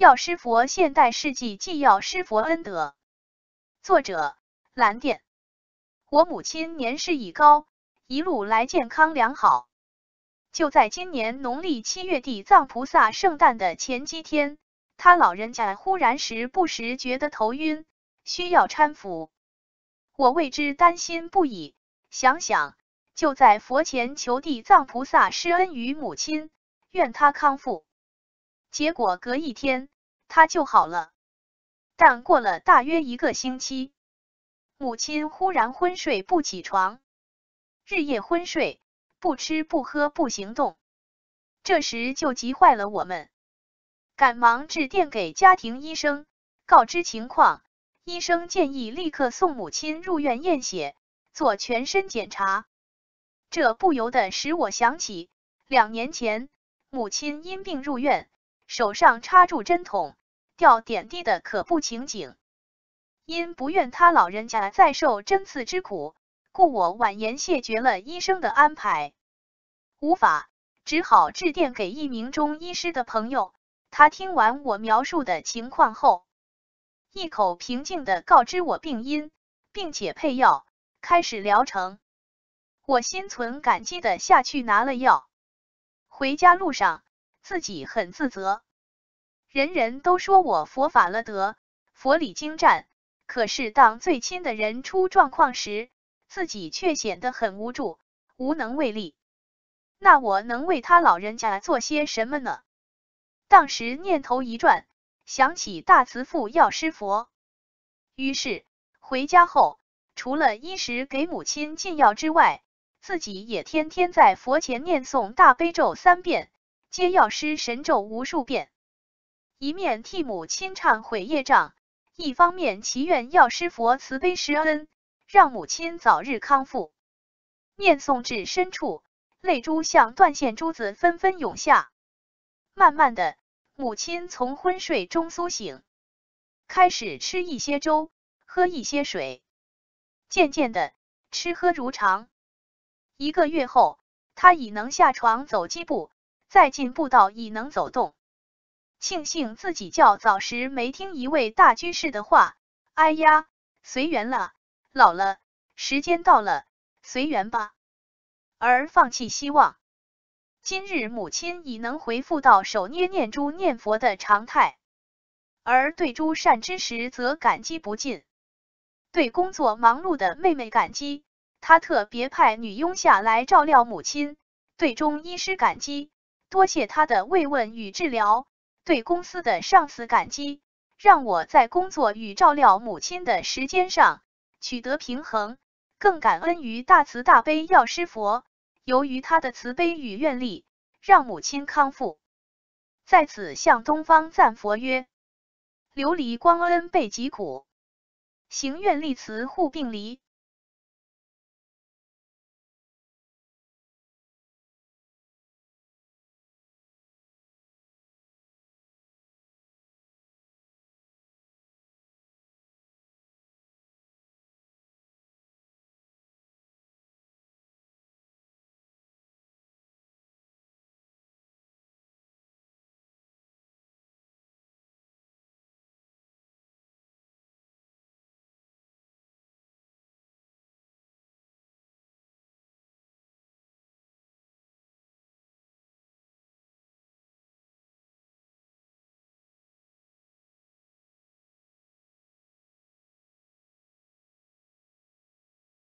药师佛现代事迹纪要师佛恩德，作者蓝靛。我母亲年事已高，一路来健康良好。就在今年农历7月地藏菩萨圣诞的前几天，她老人家忽然时不时觉得头晕，需要搀扶。我为之担心不已，想想就在佛前求地藏菩萨施恩于母亲，愿她康复。结果隔一天，她就好了。但过了大约1个星期，母亲忽然昏睡不起床，日夜昏睡，不吃不喝不行动。这时就急坏了我们，赶忙致电给家庭医生，告知情况。医生建议立刻送母亲入院验血，做全身检查。这不由得使我想起2年前，母亲因病入院，手上插住针筒，吊点滴的可怖情景。因不愿他老人家再受针刺之苦，故我婉言谢绝了医生的安排。无法，只好致电给一名中医师的朋友。他听完我描述的情况后，一口平静地告知我病因，并且配药，开始疗程。我心存感激地下去拿了药。回家路上，自己很自责。人人都说我佛法了得，佛理精湛，可是当最亲的人出状况时，自己却显得很无助，无能为力。那我能为他老人家做些什么呢？当时念头一转，想起大慈父药师佛，于是回家后，除了衣食给母亲进药之外，自己也天天在佛前念诵大悲咒3遍，接药师神咒无数遍，一面替母亲忏悔业障，一方面祈愿药师佛慈悲施恩，让母亲早日康复。念诵至深处，泪珠像断线珠子纷纷涌下。慢慢的，母亲从昏睡中苏醒，开始吃一些粥，喝一些水，渐渐的吃喝如常。1个月后，她已能下床走几步，再进步到已能走动。庆幸自己较早时没听一位大居士的话，哎呀，随缘了，老了，时间到了，随缘吧，而放弃希望。今日母亲已能恢复到手捏念珠念佛的常态，而对诸善知识则感激不尽。对工作忙碌的妹妹感激，她特别派女佣下来照料母亲；对中医师感激，多谢他的慰问与治疗；对公司的上司感激，让我在工作与照料母亲的时间上取得平衡；更感恩于大慈大悲药师佛，由于他的慈悲与愿力，让母亲康复。在此向东方赞佛曰：琉璃光恩备疾苦，行愿力慈护病离。